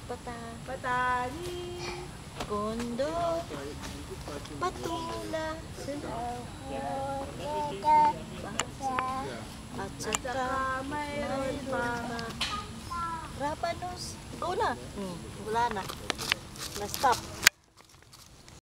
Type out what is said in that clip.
Patani. Kondo. Patula. At saka Mayroon pa. Rapanos. Go na. Wala na. Na-stop.